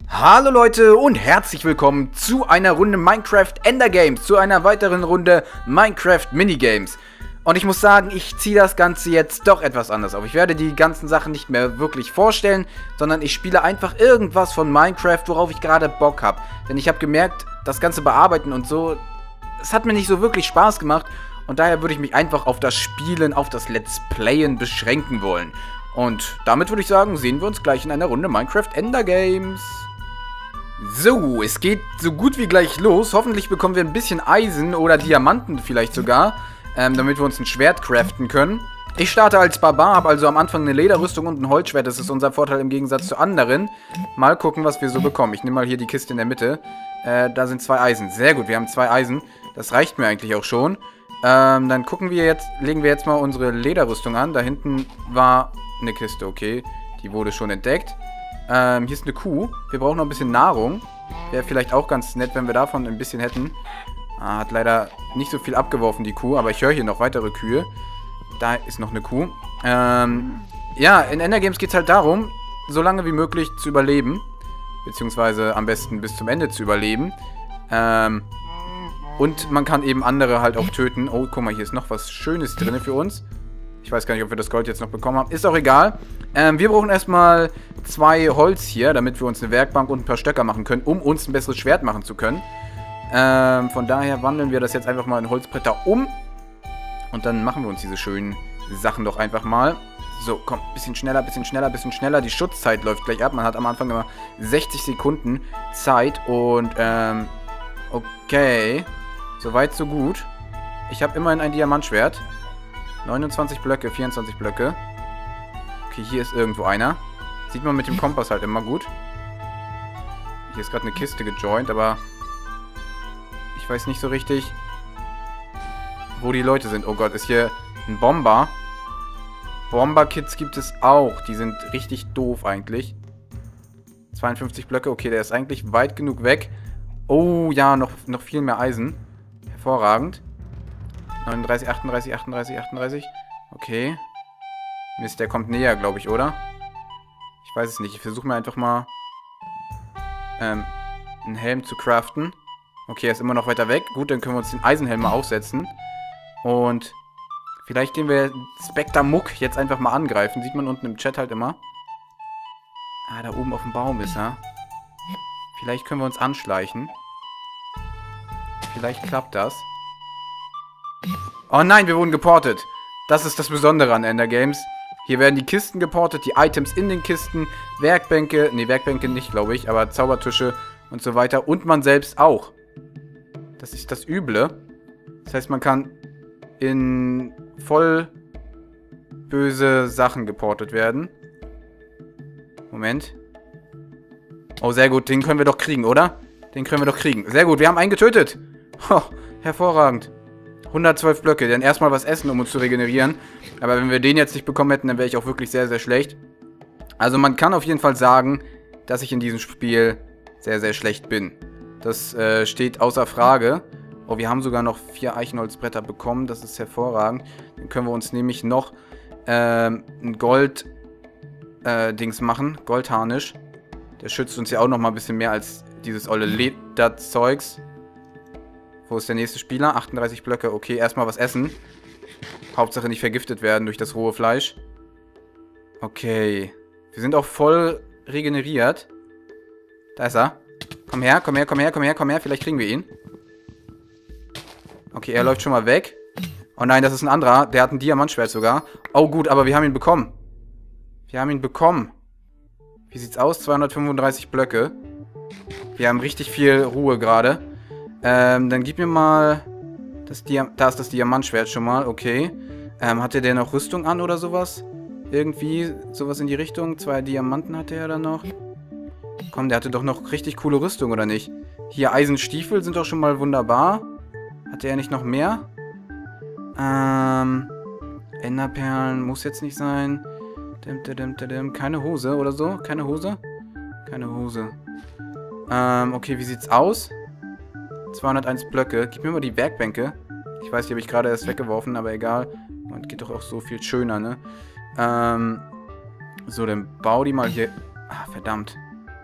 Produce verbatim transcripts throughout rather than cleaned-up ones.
Hallo Leute und herzlich willkommen zu einer Runde Minecraft Endergames, zu einer weiteren Runde Minecraft Minigames. Und ich muss sagen, ich ziehe das Ganze jetzt doch etwas anders auf. Ich werde die ganzen Sachen nicht mehr wirklich vorstellen, sondern ich spiele einfach irgendwas von Minecraft, worauf ich gerade Bock habe. Denn ich habe gemerkt, das ganze Bearbeiten und so, es hat mir nicht so wirklich Spaß gemacht. Und daher würde ich mich einfach auf das Spielen, auf das Let's Playen beschränken wollen. Und damit würde ich sagen, sehen wir uns gleich in einer Runde Minecraft Endergames. So, es geht so gut wie gleich los. Hoffentlich bekommen wir ein bisschen Eisen oder Diamanten vielleicht sogar, ähm, damit wir uns ein Schwert craften können. Ich starte als Barbar, habe also am Anfang eine Lederrüstung und ein Holzschwert. Das ist unser Vorteil im Gegensatz zu anderen. Mal gucken, was wir so bekommen. Ich nehme mal hier die Kiste in der Mitte. Äh, da sind zwei Eisen. Sehr gut, wir haben zwei Eisen. Das reicht mir eigentlich auch schon. Ähm, dann gucken wir jetzt, legen wir jetzt mal unsere Lederrüstung an. Da hinten war eine Kiste, okay. Die wurde schon entdeckt. Ähm, hier ist eine Kuh. Wir brauchen noch ein bisschen Nahrung. Wäre vielleicht auch ganz nett, wenn wir davon ein bisschen hätten. Ah, hat leider nicht so viel abgeworfen, die Kuh. Aber ich höre hier noch weitere Kühe. Da ist noch eine Kuh. Ähm, ja, in Endergames geht es halt darum, so lange wie möglich zu überleben. Beziehungsweise am besten bis zum Ende zu überleben. Ähm, und man kann eben andere halt auch töten. Oh, guck mal, hier ist noch was Schönes drin für uns. Ich weiß gar nicht, ob wir das Gold jetzt noch bekommen haben. Ist auch egal. Ähm, wir brauchen erstmal zwei Holz hier, damit wir uns eine Werkbank und ein paar Stöcker machen können, um uns ein besseres Schwert machen zu können. Ähm, von daher wandeln wir das jetzt einfach mal in Holzbretter um. Und dann machen wir uns diese schönen Sachen doch einfach mal. So, komm, bisschen schneller, bisschen schneller, bisschen schneller. Die Schutzzeit läuft gleich ab. Man hat am Anfang immer sechzig Sekunden Zeit. Und, ähm, okay. Soweit, so gut. Ich habe immerhin ein Diamantschwert. neunundzwanzig Blöcke, vierundzwanzig Blöcke. Okay, hier ist irgendwo einer. Sieht man mit dem Kompass halt immer gut. Hier ist gerade eine Kiste gejoint, aber ich weiß nicht so richtig, wo die Leute sind. Oh Gott, ist hier ein Bomber. Bomber-Kits gibt es auch. Die sind richtig doof eigentlich. zweiundfünfzig Blöcke. Okay, der ist eigentlich weit genug weg. Oh ja, noch, noch viel mehr Eisen. Hervorragend. neununddreißig, achtunddreißig, achtunddreißig, achtunddreißig. Okay. Mist, der kommt näher, glaube ich, oder? Ich weiß es nicht. Ich versuche mir einfach mal ähm, einen Helm zu craften. Okay, er ist immer noch weiter weg. Gut, dann können wir uns den Eisenhelm mal aufsetzen. Und vielleicht gehen wir Spectre Muck jetzt einfach mal angreifen. Sieht man unten im Chat halt immer. Ah, da oben auf dem Baum ist er. Vielleicht können wir uns anschleichen. Vielleicht klappt das. Oh nein, wir wurden geportet. Das ist das Besondere an Endergames. Hier werden die Kisten geportet, die Items in den Kisten, Werkbänke, ne, Werkbänke nicht, glaube ich, aber Zaubertische und so weiter. Und man selbst auch. Das ist das Üble. Das heißt, man kann in voll böse Sachen geportet werden. Moment. Oh, sehr gut, den können wir doch kriegen, oder? Den können wir doch kriegen. Sehr gut, wir haben einen getötet. Oh, hervorragend. hundertzwölf Blöcke, dann erstmal was essen, um uns zu regenerieren. Aber wenn wir den jetzt nicht bekommen hätten, dann wäre ich auch wirklich sehr, sehr schlecht. Also man kann auf jeden Fall sagen, dass ich in diesem Spiel sehr, sehr schlecht bin. Das äh, steht außer Frage. Oh, wir haben sogar noch vier Eichenholzbretter bekommen, das ist hervorragend. Dann können wir uns nämlich noch ähm, ein Gold-Dings äh, machen, Goldharnisch. Der schützt uns ja auch noch mal ein bisschen mehr als dieses olle Lederzeugs. Wo ist der nächste Spieler? achtunddreißig Blöcke. Okay, erstmal was essen. Hauptsache nicht vergiftet werden durch das rohe Fleisch. Okay. Wir sind auch voll regeneriert. Da ist er. Komm her, komm her, komm her, komm her, komm her. Vielleicht kriegen wir ihn. Okay, er läuft schon mal weg. Oh nein, das ist ein anderer. Der hat ein Diamantschwert sogar. Oh gut, aber wir haben ihn bekommen. Wir haben ihn bekommen. Wie sieht's aus? zweihundertfünfunddreißig Blöcke. Wir haben richtig viel Ruhe gerade. Ähm, dann gib mir mal das Dia- da ist das Diamantschwert schon mal, okay. Ähm, hatte der noch Rüstung an oder sowas? Irgendwie sowas in die Richtung. Zwei Diamanten hatte er dann noch. Komm, der hatte doch noch richtig coole Rüstung, oder nicht? Hier, Eisenstiefel sind doch schon mal wunderbar. Hatte er nicht noch mehr? Ähm, Enderperlen muss jetzt nicht sein. Dim, dim, dim, dim. Keine Hose oder so? Keine Hose? Keine Hose. Ähm, okay, wie sieht's aus? zweihunderteins Blöcke. Gib mir mal die Werkbänke. Ich weiß, die habe ich gerade erst weggeworfen, aber egal. Man geht doch auch so viel schöner, ne? Ähm, so, dann bau die mal hier. Ah, verdammt.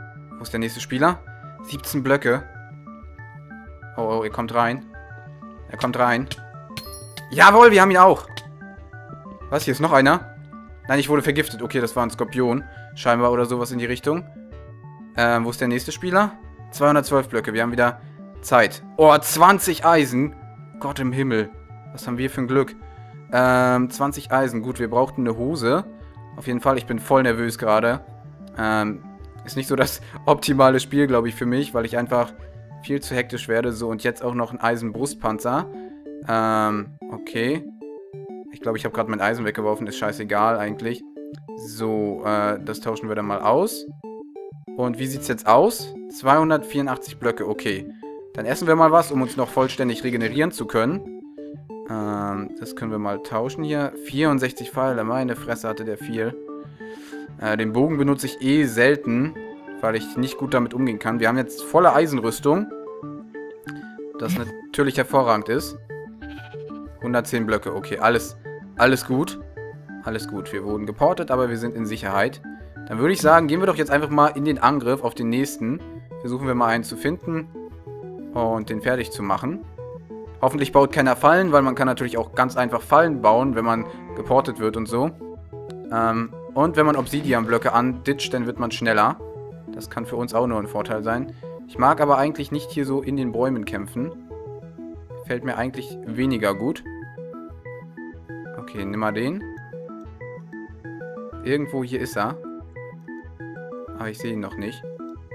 Wo ist der nächste Spieler? siebzehn Blöcke. Oh, oh, ihr kommt rein. Er kommt rein. Jawohl, wir haben ihn auch. Was, hier ist noch einer? Nein, ich wurde vergiftet. Okay, das war ein Skorpion. Scheinbar oder sowas in die Richtung. Ähm, wo ist der nächste Spieler? zweihundertzwölf Blöcke. Wir haben wieder Zeit. Oh, zwanzig Eisen. Gott im Himmel. Was haben wir für ein Glück? Ähm, zwanzig Eisen. Gut, wir brauchten eine Hose. Auf jeden Fall, ich bin voll nervös gerade. Ähm, ist nicht so das optimale Spiel, glaube ich, für mich, weil ich einfach viel zu hektisch werde. So, und jetzt auch noch ein Eisenbrustpanzer. Ähm, okay. Ich glaube, ich habe gerade mein Eisen weggeworfen. Ist scheißegal eigentlich. So, äh, das tauschen wir dann mal aus. Und wie sieht es jetzt aus? zweihundertvierundachtzig Blöcke, okay. Dann essen wir mal was, um uns noch vollständig regenerieren zu können. Ähm, das können wir mal tauschen hier. vierundsechzig Pfeile, meine Fresse hatte der viel. Äh, den Bogen benutze ich eh selten, weil ich nicht gut damit umgehen kann. Wir haben jetzt volle Eisenrüstung. Das natürlich hervorragend ist. hundertzehn Blöcke, okay, alles, alles gut. Alles gut, wir wurden geportet, aber wir sind in Sicherheit. Dann würde ich sagen, gehen wir doch jetzt einfach mal in den Angriff auf den nächsten. Versuchen wir mal einen zu finden und den fertig zu machen. Hoffentlich baut keiner Fallen, weil man kann natürlich auch ganz einfach Fallen bauen, wenn man geportet wird und so. Ähm, und wenn man Obsidian-Blöcke anditscht, dann wird man schneller. Das kann für uns auch nur ein Vorteil sein. Ich mag aber eigentlich nicht hier so in den Bäumen kämpfen. Fällt mir eigentlich weniger gut. Okay, nimm mal den. Irgendwo hier ist er. Aber ich sehe ihn noch nicht.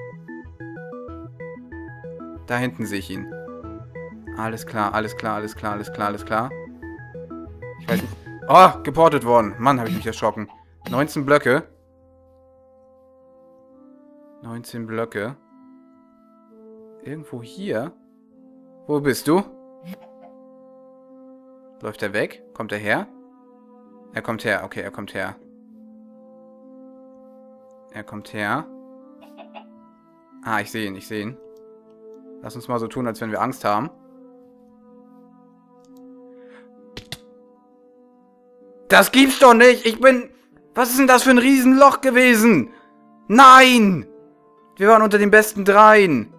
Da hinten sehe ich ihn. Alles klar, alles klar, alles klar, alles klar, alles klar. Ich weiß nicht. Oh, geportet worden. Mann, habe ich mich erschrocken. neunzehn Blöcke. neunzehn Blöcke. Irgendwo hier? Wo bist du? Läuft er weg? Kommt er her? Er kommt her. Okay, er kommt her. Er kommt her. Ah, ich sehe ihn, ich sehe ihn. Lass uns mal so tun, als wenn wir Angst haben. Das gibt's doch nicht! Ich bin... Was ist denn das für ein Riesenloch gewesen? Nein! Wir waren unter den besten dreien.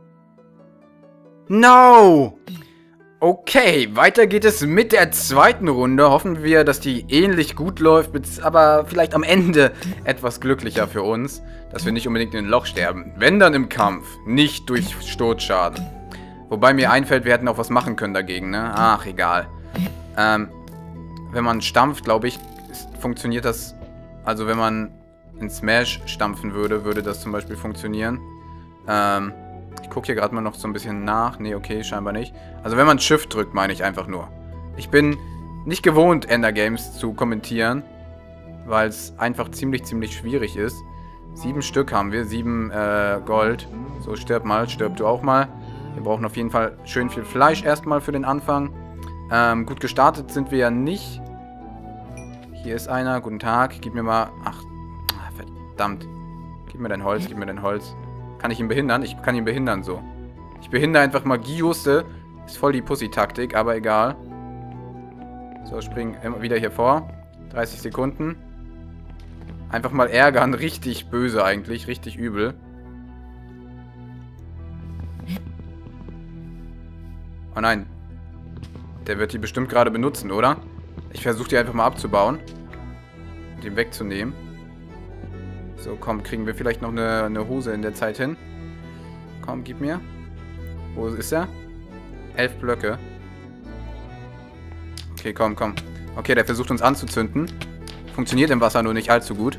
No! Okay, weiter geht es mit der zweiten Runde. Hoffen wir, dass die ähnlich gut läuft, aber vielleicht am Ende etwas glücklicher für uns, dass wir nicht unbedingt in ein Loch sterben. Wenn dann im Kampf, nicht durch Sturzschaden. Wobei mir einfällt, wir hätten auch was machen können dagegen, ne? Ach, egal. Ähm, wenn man stampft, glaube ich, funktioniert das... Also wenn man in Smash stampfen würde, würde das zum Beispiel funktionieren. Ähm... Ich gucke hier gerade mal noch so ein bisschen nach. Nee, okay, scheinbar nicht. Also wenn man Shift drückt, meine ich einfach nur. Ich bin nicht gewohnt, Ender Games zu kommentieren, weil es einfach ziemlich, ziemlich schwierig ist. Sieben Stück haben wir, sieben äh, Gold. So, stirb mal, stirb du auch mal. Wir brauchen auf jeden Fall schön viel Fleisch erstmal für den Anfang. Ähm, gut gestartet sind wir ja nicht. Hier ist einer, guten Tag. Gib mir mal... Ach, verdammt. Gib mir dein Holz, gib mir dein Holz. Kann ich ihn behindern? Ich kann ihn behindern, so. Ich behindere einfach Magiejuste. Ist voll die Pussy-Taktik, aber egal. So, springen immer wieder hier vor. dreißig Sekunden. Einfach mal ärgern. Richtig böse eigentlich. Richtig übel. Oh nein. Der wird die bestimmt gerade benutzen, oder? Ich versuche die einfach mal abzubauen. Und ihn wegzunehmen. So, komm, kriegen wir vielleicht noch eine, eine Hose in der Zeit hin. Komm, gib mir. Wo ist er? Elf Blöcke. Okay, komm, komm. Okay, der versucht uns anzuzünden. Funktioniert im Wasser nur nicht allzu gut.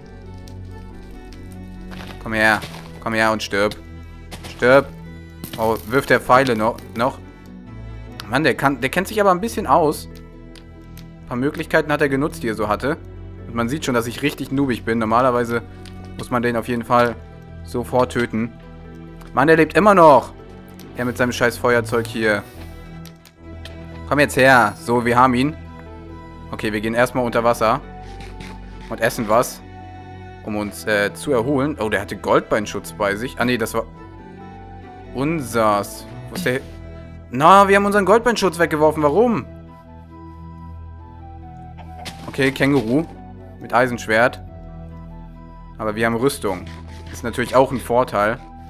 Komm her. Komm her und stirb. Stirb. Oh, wirft der Pfeile noch. noch. Mann, der, kann, der kennt sich aber ein bisschen aus. Ein paar Möglichkeiten hat er genutzt, die er so hatte. Und man sieht schon, dass ich richtig noobig bin. Normalerweise muss man den auf jeden Fall sofort töten. Mann, der lebt immer noch. Er mit seinem scheiß Feuerzeug hier. Komm jetzt her. So, wir haben ihn. Okay, wir gehen erstmal unter Wasser. Und essen was. Um uns äh, zu erholen. Oh, der hatte Goldbeinschutz bei sich. Ah, nee, das war... Unsers. Wo ist der... Na, wir haben unseren Goldbeinschutz weggeworfen. Warum? Okay, Känguru. Mit Eisenschwert. Aber wir haben Rüstung. Das ist natürlich auch ein Vorteil.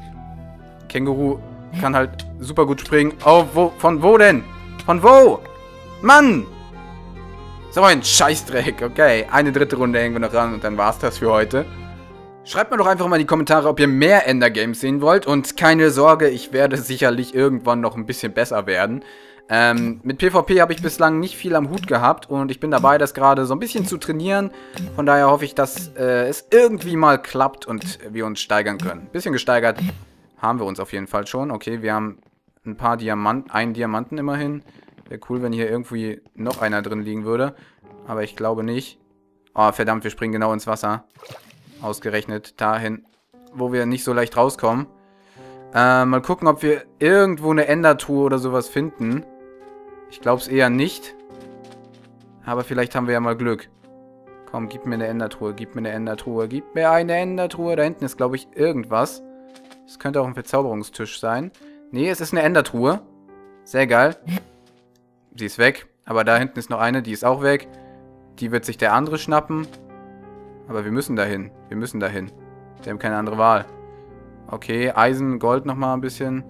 Känguru kann halt super gut springen. Oh, wo? Von wo denn? Von wo? Mann! So ein Scheißdreck. Okay, eine dritte Runde hängen wir noch ran und dann war's das für heute. Schreibt mir doch einfach mal in die Kommentare, ob ihr mehr Ender-Games sehen wollt. Und keine Sorge, ich werde sicherlich irgendwann noch ein bisschen besser werden. Ähm, mit PvP habe ich bislang nicht viel am Hut gehabt. Und ich bin dabei, das gerade so ein bisschen zu trainieren. Von daher hoffe ich, dass äh, es irgendwie mal klappt und wir uns steigern können. Ein bisschen gesteigert haben wir uns auf jeden Fall schon. Okay, wir haben ein paar Diamanten, einen Diamanten immerhin. Wäre cool, wenn hier irgendwie noch einer drin liegen würde. Aber ich glaube nicht. Oh, verdammt, wir springen genau ins Wasser. Ausgerechnet dahin, wo wir nicht so leicht rauskommen. Äh, mal gucken, ob wir irgendwo eine Endertruhe oder sowas finden. Ich glaube es eher nicht. Aber vielleicht haben wir ja mal Glück. Komm, gib mir eine Endertruhe, gib mir eine Endertruhe, gib mir eine Endertruhe. Da hinten ist, glaube ich, irgendwas. Es könnte auch ein Verzauberungstisch sein. Nee, es ist eine Endertruhe. Sehr geil. Sie ist weg. Aber da hinten ist noch eine, die ist auch weg. Die wird sich der andere schnappen. Aber wir müssen dahin. Wir müssen dahin. Wir haben keine andere Wahl. Okay, Eisen, Gold nochmal ein bisschen.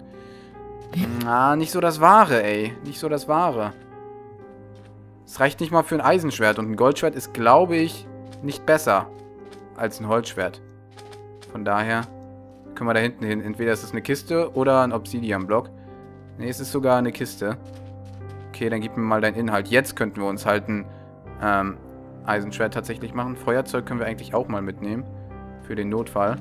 Na, nicht so das Wahre, ey. Nicht so das Wahre. Es reicht nicht mal für ein Eisenschwert. Und ein Goldschwert ist, glaube ich, nicht besser als ein Holzschwert. Von daher können wir da hinten hin. Entweder ist es eine Kiste oder ein Obsidian-Block. Ne, es ist sogar eine Kiste. Okay, dann gib mir mal deinen Inhalt. Jetzt könnten wir uns halt ein ähm, Eisenschwert tatsächlich machen. Feuerzeug können wir eigentlich auch mal mitnehmen. Für den Notfall.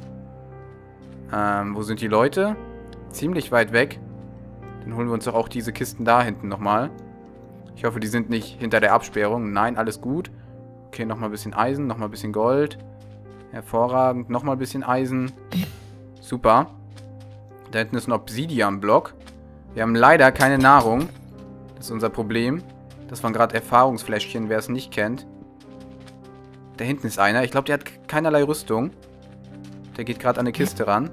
Ähm, wo sind die Leute? Ziemlich weit weg. Dann holen wir uns doch auch diese Kisten da hinten nochmal. Ich hoffe, die sind nicht hinter der Absperrung. Nein, alles gut. Okay, nochmal ein bisschen Eisen, nochmal ein bisschen Gold. Hervorragend. Nochmal ein bisschen Eisen. Super. Da hinten ist ein Obsidian-Block. Wir haben leider keine Nahrung. Das ist unser Problem. Das waren gerade Erfahrungsfläschchen, wer es nicht kennt. Da hinten ist einer. Ich glaube, der hat keinerlei Rüstung. Der geht gerade an eine Kiste ran.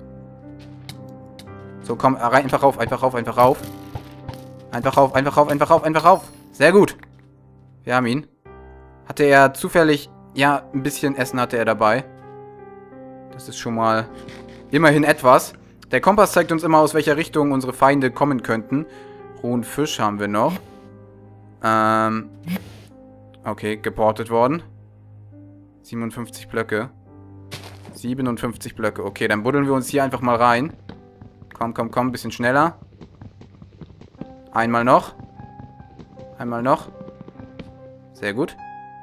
So, komm, rein, einfach rauf, einfach rauf, einfach rauf. Einfach rauf, einfach rauf, einfach rauf, einfach rauf. Sehr gut. Wir haben ihn. Hatte er zufällig... Ja, ein bisschen Essen hatte er dabei. Das ist schon mal immerhin etwas. Der Kompass zeigt uns immer, aus welcher Richtung unsere Feinde kommen könnten. Rohen Fisch haben wir noch. Ähm... Okay, geportet worden. siebenundfünfzig Blöcke. siebenundfünfzig Blöcke. Okay, dann buddeln wir uns hier einfach mal rein. Komm, komm, komm. Ein bisschen schneller. Einmal noch. Einmal noch. Sehr gut.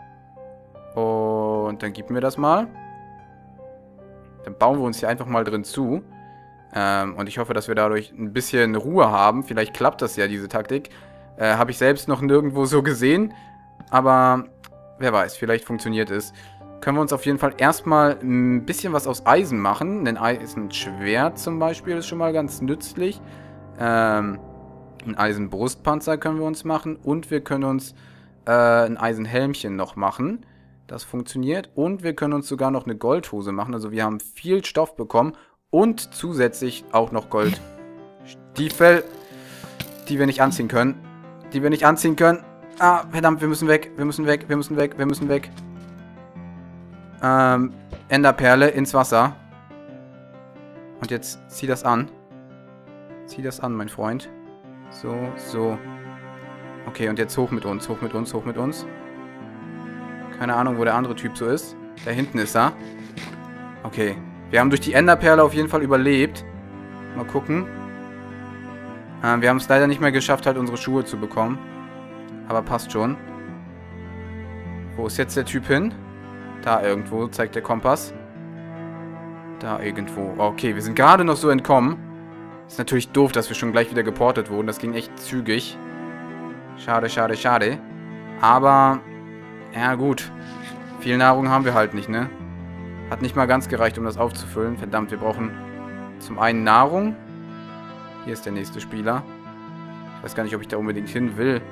Und dann gib mir das mal. Dann bauen wir uns hier einfach mal drin zu. Ähm, und ich hoffe, dass wir dadurch ein bisschen Ruhe haben. Vielleicht klappt das ja, diese Taktik. Äh, habe ich selbst noch nirgendwo so gesehen. Aber wer weiß, vielleicht funktioniert es. Können wir uns auf jeden Fall erstmal ein bisschen was aus Eisen machen. Ein Eisenschwert zum Beispiel ist schon mal ganz nützlich. Ähm, ein Eisenbrustpanzer können wir uns machen. Und wir können uns äh, ein Eisenhelmchen noch machen. Das funktioniert. Und wir können uns sogar noch eine Goldhose machen. Also wir haben viel Stoff bekommen. Und zusätzlich auch noch Goldstiefel, die wir nicht anziehen können. Die wir nicht anziehen können. Ah, verdammt, wir müssen weg. Wir müssen weg, wir müssen weg, wir müssen weg. Ähm, Enderperle ins Wasser. Und jetzt zieh das an. Zieh das an, mein Freund. So, so. Okay, und jetzt hoch mit uns, hoch mit uns, hoch mit uns. Keine Ahnung, wo der andere Typ so ist. Da hinten ist er. Okay. Wir haben durch die Enderperle auf jeden Fall überlebt. Mal gucken. Ähm, wir haben es leider nicht mehr geschafft, halt unsere Schuhe zu bekommen. Aber passt schon. Wo ist jetzt der Typ hin? Da irgendwo, zeigt der Kompass. Da irgendwo. Okay, wir sind gerade noch so entkommen. Ist natürlich doof, dass wir schon gleich wieder geportet wurden. Das ging echt zügig. Schade, schade, schade. Aber, ja gut. Viel Nahrung haben wir halt nicht, ne? Hat nicht mal ganz gereicht, um das aufzufüllen. Verdammt, wir brauchen zum einen Nahrung. Hier ist der nächste Spieler. Ich weiß gar nicht, ob ich da unbedingt hin will.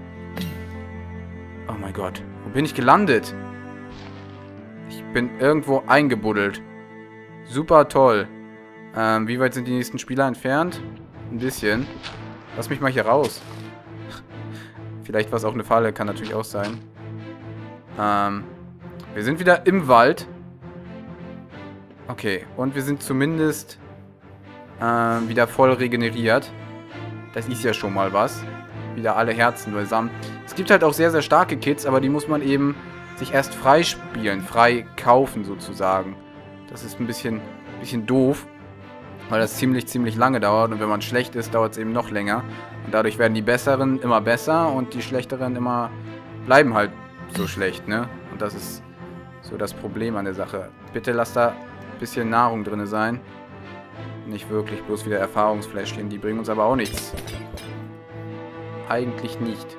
Oh mein Gott. Wo bin ich gelandet? Ich bin irgendwo eingebuddelt. Super toll. Ähm, wie weit sind die nächsten Spieler entfernt? Ein bisschen. Lass mich mal hier raus. Vielleicht war es auch eine Falle. Kann natürlich auch sein. Ähm, wir sind wieder im Wald. Okay, und wir sind zumindest äh, wieder voll regeneriert. Das ist ja schon mal was. Wieder alle Herzen beisammen. Es gibt halt auch sehr, sehr starke Kits, aber die muss man eben sich erst frei spielen, frei kaufen sozusagen. Das ist ein bisschen, bisschen doof, weil das ziemlich, ziemlich lange dauert und wenn man schlecht ist, dauert es eben noch länger. Und dadurch werden die Besseren immer besser und die Schlechteren immer bleiben halt so schlecht, ne? Und das ist so das Problem an der Sache. Bitte lasst da ein bisschen Nahrung drin sein. Nicht wirklich, bloß wieder Erfahrungsfläschchen, die bringen uns aber auch nichts. Eigentlich nicht.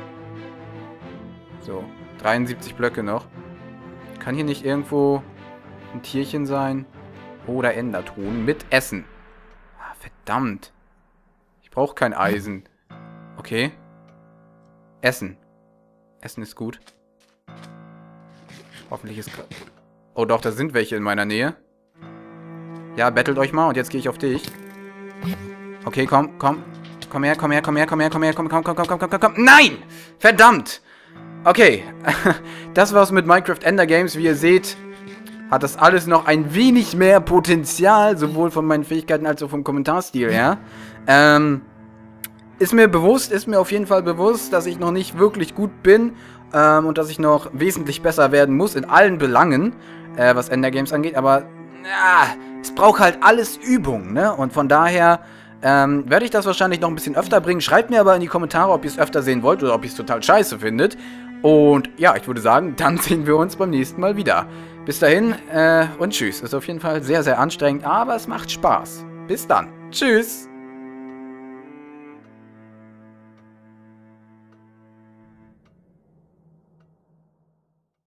So, dreiundsiebzig Blöcke noch. Kann hier nicht irgendwo ein Tierchen sein? Oder Enderton mit Essen. Ah, verdammt. Ich brauche kein Eisen. Okay. Essen. Essen ist gut. Hoffentlich ist... Oh doch, da sind welche in meiner Nähe. Ja, bettelt euch mal und jetzt gehe ich auf dich. Okay, komm, komm. Komm her, komm her, komm her, komm her, komm her, komm, komm, komm, komm, komm, komm, komm, komm. Nein! Verdammt! Okay. Das war's mit Minecraft Ender Games. Wie ihr seht, hat das alles noch ein wenig mehr Potenzial, sowohl von meinen Fähigkeiten als auch vom Kommentarstil her. Ähm, ist mir bewusst, ist mir auf jeden Fall bewusst, dass ich noch nicht wirklich gut bin ähm, und dass ich noch wesentlich besser werden muss in allen Belangen, äh, was Ender Games angeht, aber ja, es braucht halt alles Übung, ne? Und von daher ähm, werde ich das wahrscheinlich noch ein bisschen öfter bringen. Schreibt mir aber in die Kommentare, ob ihr es öfter sehen wollt oder ob ihr es total scheiße findet. Und ja, ich würde sagen, dann sehen wir uns beim nächsten Mal wieder. Bis dahin äh, und tschüss. Ist auf jeden Fall sehr, sehr anstrengend, aber es macht Spaß. Bis dann. Tschüss.